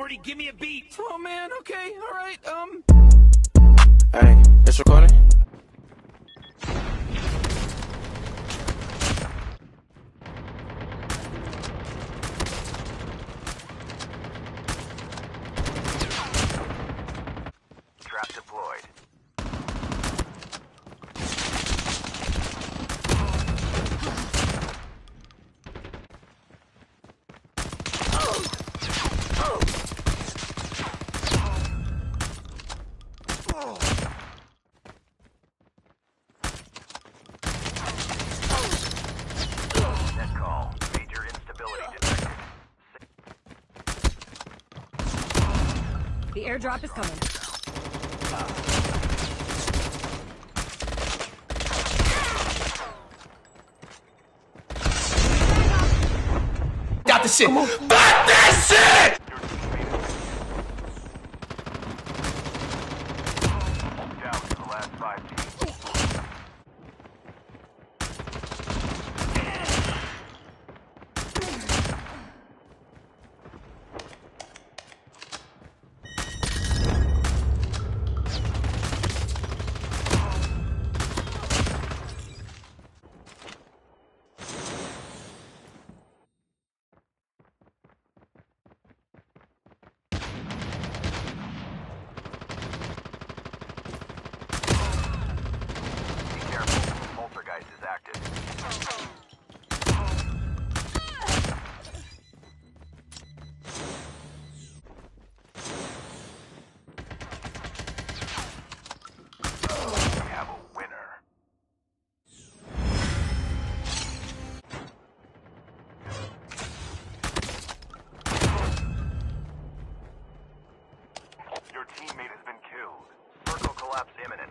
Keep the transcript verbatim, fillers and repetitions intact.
Morty, give me a beat. Oh man, okay, alright, um... Hey, it's recording? Trap deployed. Net call. Major instability detected. The airdrop is coming. Got the shit. Fuck this shit! Down to the last five teams. Poltergeist is active. We have a winner. Your teammate has been killed. Circle collapse imminent.